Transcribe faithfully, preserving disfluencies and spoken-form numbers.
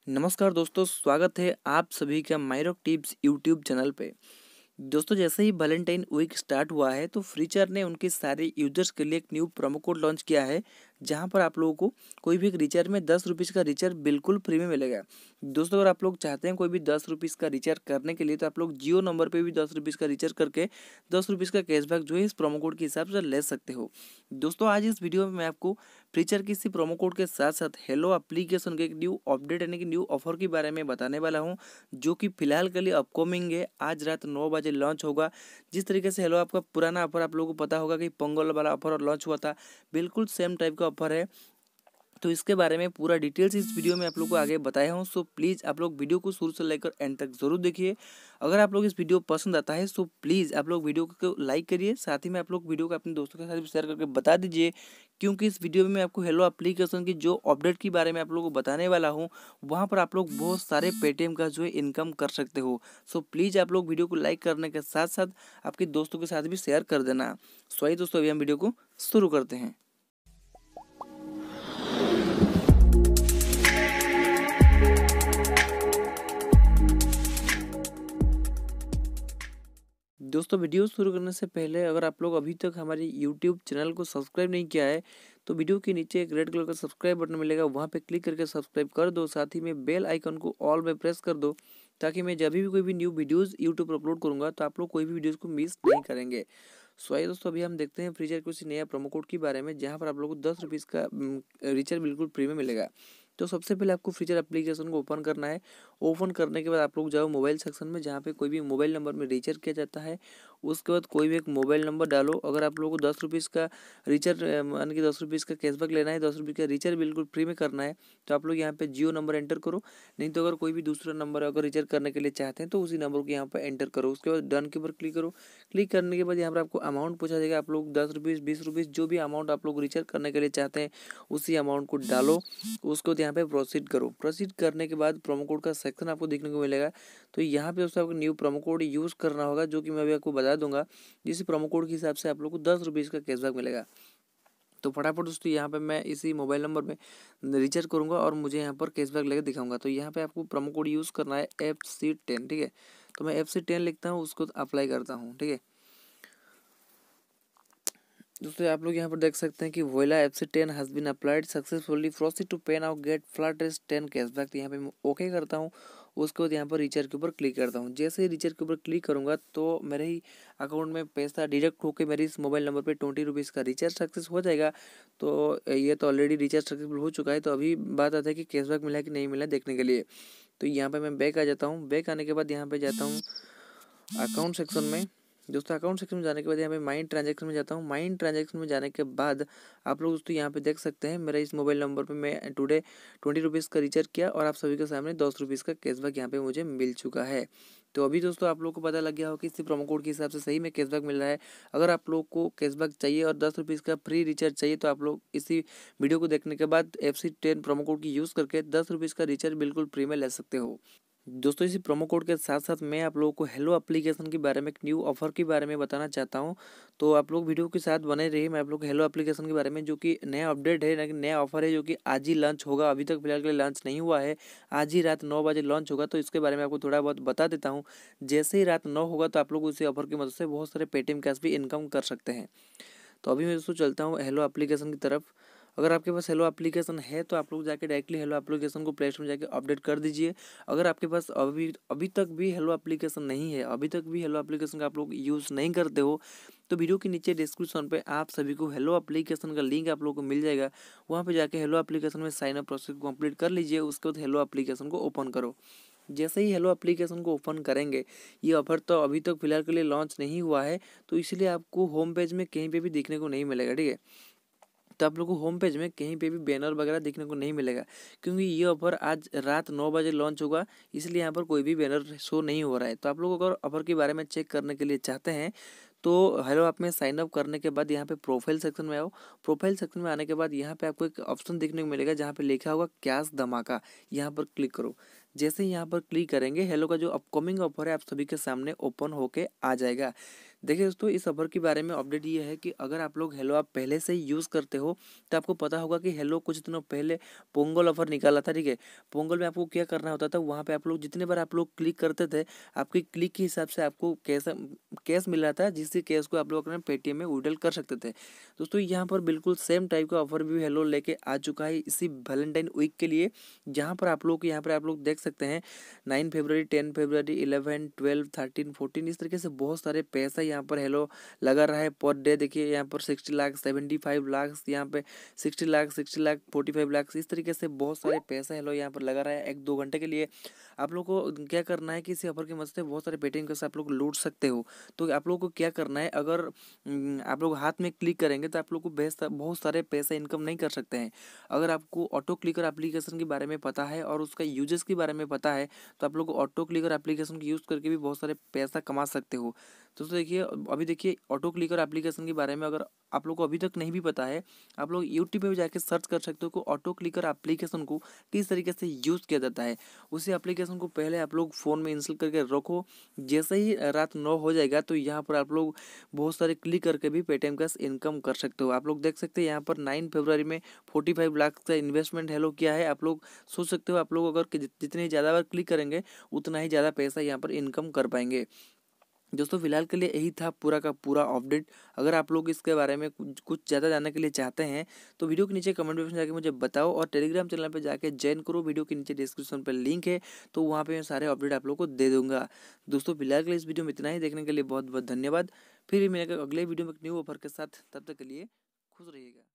नमस्कार दोस्तों, स्वागत है आप सभी का मायरॉक टिप्स यूट्यूब चैनल पे। दोस्तों, जैसे ही वैलेंटाइन वीक स्टार्ट हुआ है तो फ्रीचार ने उनके सारे यूजर्स के लिए एक न्यू प्रोमो कोड लॉन्च किया है, जहां पर आप लोगों को कोई भी एक रिचार्ज में दस रुपीज़ का रिचार्ज बिल्कुल फ्री में मिलेगा। दोस्तों, अगर आप लोग चाहते हैं कोई भी दस रुपीज़ का रिचार्ज करने के लिए, तो आप लोग जियो नंबर पे भी दस रुपीज़ का रिचार्ज करके दस रुपीज़ का कैशबैक जो है इस प्रोमो कोड के हिसाब से ले सकते हो। दोस्तों, आज इस वीडियो में मैं आपको फ्रीचार की इसी प्रोमो कोड के साथ साथ हेलो एप्लीकेशन के एक न्यू अपडेट यानी कि न्यू ऑफर के बारे में बताने वाला हूं, जो कि फिलहाल के लिए अपकमिंग है। आज रात नौ बजे लॉन्च होगा। जिस तरीके से हेलो आपका पुराना ऑफर आप लोगों को पता होगा कि पोंगल वाला ऑफर लॉन्च हुआ था, बिल्कुल सेम टाइप का ऑफर है। तो इसके बारे में पूरा डिटेल्स इस वीडियो में आप लोग को आगे बताया हूँ। सो प्लीज़ आप लोग वीडियो को शुरू से लेकर एंड तक जरूर देखिए। अगर आप लोग इस वीडियो पसंद आता है सो प्लीज़ आप लोग वीडियो को लाइक करिए, साथ ही में आप लोग वीडियो को अपने दोस्तों के साथ भी शेयर करके बता दीजिए, क्योंकि इस वीडियो में मैं आपको हेलो एप्लीकेशन की जो अपडेट के बारे में आप लोगों को बताने वाला हूँ, वहाँ पर आप लोग बहुत सारे पेटीएम का जो है इनकम कर सकते हो। सो प्लीज़ आप लोग वीडियो को लाइक करने के साथ साथ आपके दोस्तों के साथ भी शेयर कर देना। सो आइए दोस्तों, अभी हम वीडियो को शुरू करते हैं। दोस्तों, वीडियो शुरू करने से पहले अगर आप लोग अभी तक हमारे यूट्यूब चैनल को सब्सक्राइब नहीं किया है, तो वीडियो के नीचे एक रेड कलर का सब्सक्राइब बटन मिलेगा, वहाँ पे क्लिक करके सब्सक्राइब कर दो। साथ ही में बेल आइकन को ऑल में प्रेस कर दो, ताकि मैं जब भी कोई भी न्यू वीडियोस यूट्यूब पर अपलोड करूँगा तो आप लोग कोई भी वीडियोस को मिस नहीं करेंगे। सो आइए दोस्तों, अभी हम देखते हैं फ्रीचार किसी नया प्रोमो कोड के बारे में, जहाँ पर आप लोग को दस रुपीज़ का रिचार्ज बिल्कुल फ्री में मिलेगा। तो सबसे पहले आपको फ्रीचार एप्लीकेशन को ओपन करना है। ओपन करने के बाद आप लोग जाओ मोबाइल सेक्शन में, जहाँ पे कोई भी मोबाइल नंबर में रिचार्ज किया जाता है। उसके बाद कोई भी एक मोबाइल नंबर डालो। अगर आप लोगों को दस रुपीज़ का रिचार्ज यानी कि दस रुपीज़ का कैशबैक लेना है, दस रुपये का रिचार्ज बिल्कुल फ्री में करना है, तो आप लोग यहाँ पे जियो नंबर एंटर करो। नहीं तो अगर कोई भी दूसरा नंबर अगर रिचार्ज करने के लिए चाहते हैं तो उसी नंबर को यहाँ पर एंटर करो। उसके बाद डन के ऊपर क्लिक करो। क्लिक करने के बाद यहाँ पर आपको अमाउंट पूछा जाएगा। आप लोग दस रुपीज़ बीस रुपीज़ जो भी अमाउंट आप लोग रिचार्ज करने के लिए चाहते हैं उसी अमाउंट को डालो। उसको यहाँ पे प्रोसीड करो। प्रोसीड करने के बाद प्रोमो कोड का सेक्शन आपको देखने को मिलेगा। तो यहाँ पे दोस्तों आपको न्यू प्रोमो कोड यूज़ करना होगा, जो कि मैं अभी आपको बता दूंगा। जिस प्रोमो कोड के हिसाब से आप लोग को दस रुपीज़ का कैशबैक मिलेगा। तो फटाफट दोस्तों यहाँ पे मैं इसी मोबाइल नंबर में रिचार्ज करूँगा और मुझे यहाँ पर कैशबैक लेकर दिखाऊंगा। तो यहाँ पे आपको प्रोमो कोड यूज़ करना है एफ सी टेन, ठीक है। तो मैं एफ सी टेन लिखता हूँ, उसको अप्लाई करता हूँ, ठीक है। दोस्तों, आप लोग यहाँ पर देख सकते हैं कि voila F C ten has been applied successfully, proceed to pay now get flat rate ten cashback. तो यहाँ पे मैं ओके करता हूँ। उसके बाद यहाँ पर रिचार्ज के ऊपर क्लिक करता हूँ। जैसे ही रिचार्ज के ऊपर क्लिक करूँगा तो मेरे ही अकाउंट में पैसा डिडक्ट होकर मेरे इस मोबाइल नंबर पे ट्वेंटी रुपीज़ का रिचार्ज सक्सेस हो जाएगा। तो ये तो ऑलरेडी रिचार्ज सक्सेसफुल हो चुका है। तो अभी बात आता है कि कैशबैक मिला है कि नहीं मिला देखने के लिए। तो यहाँ पर मैं बैक आ जाता हूँ। बैक आने के बाद यहाँ पर जाता हूँ अकाउंट सेक्शन में। दोस्तों, अकाउंट सेक्शन में जाने के बाद यहाँ पे माइंड ट्रांजैक्शन में जाता हूँ। माइंड ट्रांजैक्शन में जाने के बाद आप लोग दोस्तों यहाँ पे देख सकते हैं मेरा इस मोबाइल नंबर पे मैं टुडे ट्वेंटी रुपीज़ का रिचार्ज किया और आप सभी के सामने दस रुपीज़ का कैशबैक यहाँ पे मुझे मिल चुका है। तो अभी दोस्तों आप लोग को पता लग गया हो कि इसी प्रोमो कोड के हिसाब से सही में कैशबैक मिल रहा है। अगर आप लोग को कैशबैक चाहिए और दस रुपीज़ का फ्री रिचार्ज चाहिए, तो आप लोग इसी वीडियो को देखने के बाद F C ten promo code की यूज़ करके दस रुपीज़ का रिचार्ज बिल्कुल फ्री में ले सकते हो। दोस्तों, इसी प्रोमो कोड के साथ साथ मैं आप लोगों को हेलो एप्लीकेशन के बारे में एक न्यू ऑफर के बारे में बताना चाहता हूं। तो आप लोग वीडियो के साथ बने रहिए। मैं आप लोग हेलो एप्लीकेशन के बारे में, जो कि नया अपडेट है, लेकिन नया ऑफर है, जो कि आज ही लॉन्च होगा। अभी तक फिलहाल के लिए लॉन्च नहीं हुआ है। आज ही रात नौ बजे लॉन्च होगा। तो इसके बारे में आपको थोड़ा बहुत बता देता हूँ। जैसे ही रात नौ होगा तो आप लोग उसी ऑफर की मदद से बहुत सारे पेटीएम कैश भी इनकम कर सकते हैं। तो अभी मैं दोस्तों चलता हूँ हेलो एप्लीकेशन की तरफ। अगर आपके पास हेलो एप्लीकेशन है तो आप लोग जाके डायरेक्टली हेलो एप्लीकेशन को प्ले स्टोर में जाके अपडेट कर दीजिए। अगर आपके पास अभी अभी तक भी हेलो एप्लीकेशन नहीं है, अभी तक भी हेलो एप्लीकेशन का आप लोग यूज़ नहीं करते हो, तो वीडियो के नीचे डिस्क्रिप्शन पे आप सभी को हेलो एप्लीकेशन का लिंक आप लोग को मिल जाएगा। वहाँ पे जाके हेलो एप्लीकेशन में साइन अप प्रोसेस को कंप्लीट कर लीजिए। उसके बाद हेलो एप्लीकेशन को ओपन करो। जैसे ही हेलो एप्लीकेशन को ओपन करेंगे, ये ऑफर तो अभी तक फिलहाल के लिए लॉन्च नहीं हुआ है, तो इसलिए आपको होम पेज में कहीं पे भी देखने को नहीं मिलेगा, ठीक है। तो आप लोगों को होम पेज में कहीं पे भी बैनर वगैरह देखने को नहीं मिलेगा, क्योंकि ये ऑफर आज रात नौ बजे लॉन्च होगा, इसलिए यहाँ पर कोई भी बैनर शो नहीं हो रहा है। तो आप लोग अगर ऑफर के बारे में चेक करने के लिए चाहते हैं तो हेलो ऐप में साइन अप करने के बाद यहाँ पे प्रोफाइल सेक्शन में आओ। प्रोफाइल सेक्शन में आने के बाद यहाँ पे आपको एक ऑप्शन देखने को मिलेगा, जहाँ पे लिखा होगा कैश धमाका। यहाँ पर क्लिक करो। जैसे ही यहाँ पर क्लिक करेंगे हेलो का जो अपकमिंग ऑफर है आप सभी के सामने ओपन होके आ जाएगा। देखिए दोस्तों, इस ऑफर के बारे में अपडेट ये है कि अगर आप लोग हेलो आप पहले से ही यूज़ करते हो तो आपको पता होगा कि हेलो कुछ दिनों पहले पोंगल ऑफर निकाला था। ठीक है, पोंगल में आपको क्या करना होता था, वहाँ पे आप लोग जितने बार आप लोग क्लिक करते थे आपकी क्लिक के हिसाब से आपको कैश कैश मिल रहा था, जिससे कैश को आप लोग अपने पेटीएम में विड्रॉल कर सकते थे। दोस्तों यहाँ पर बिल्कुल सेम टाइप का ऑफर भी हेलो लेके आ चुका है इसी वैलेंटाइन वीक के लिए, जहाँ पर आप लोग यहाँ पर आप लोग देख सकते हैं नाइन फरवरी, टेन फरवरी, इलेवन, ट्वेल्व, थर्टीन, फोर्टीन, इस तरीके से बहुत सारे पैसा यहाँ पर हेलो लगा रहा है पर डे। देखिए यहाँ पर sixty lakh, seventy five lakh, यहाँ पे sixty lakh, sixty lakh, forty five lakh, इस तरीके से बहुत सारे पैसा हेलो यहाँ पर लगा रहा है एक दो घंटे के लिए। आप लोग को क्या करना है कि इसी ऑफर की मदद से बहुत सारे पेटीएम कैसे आप लोग लूट सकते हो। तो आप लोग को क्या करना है, अगर हम्म, आप लोग हाथ में क्लिक करेंगे तो आप लोग को बेस- बहुत सारे पैसे इनकम नहीं कर सकते हैं। अगर आपको ऑटो क्लिकर एप्लीकेशन के बारे में पता है और उसका यूजेस के बारे में पता है तो आप लोग ऑटो क्लिकर एप्लीकेशन की यूज़ करके भी बहुत सारे पैसा कमा सकते हो। दोस्तों देखिए, अभी देखिए ऑटो क्लिकर एप्लीकेशन के बारे में अगर आप लोग को अभी तक नहीं भी पता है, आप लोग यूट्यूब पे भी जाके सर्च कर सकते हो कि ऑटो क्लिकर एप्लीकेशन को किस तरीके से यूज़ किया जाता है। उसी एप्लीकेशन को पहले आप लोग फ़ोन में इंस्टॉल करके रखो, जैसे ही रात नौ हो जाएगा तो यहाँ पर आप लोग बहुत सारे क्लिक करके भी पेटीएम कैश इनकम कर सकते हो। आप लोग देख सकते हैं यहाँ पर नाइन फरवरी में फोर्टी फाइव लाख का इन्वेस्टमेंट हेलो किया है। आप लोग सोच सकते हो आप लोग अगर कि जितनी ज़्यादा बार क्लिक करेंगे उतना ही ज़्यादा पैसा यहाँ पर इनकम कर पाएंगे। दोस्तों फिलहाल के लिए यही था पूरा का पूरा अपडेट। अगर आप लोग इसके बारे में कुछ कुछ ज़्यादा जानने के लिए चाहते हैं तो वीडियो के नीचे कमेंट बॉक्स में जाके मुझे बताओ और टेलीग्राम चैनल पे जाके ज्वाइन करो। वीडियो के नीचे डिस्क्रिप्शन पर लिंक है, तो वहाँ पे मैं सारे अपडेट आप लोग को दे दूंगा। दोस्तों फिलहाल के लिए इस वीडियो में इतना ही, देखने के लिए बहुत बहुत धन्यवाद। फिर मिलेगा अगले वीडियो में एक न्यू ऑफर के साथ, तब तक के लिए खुश रहिएगा।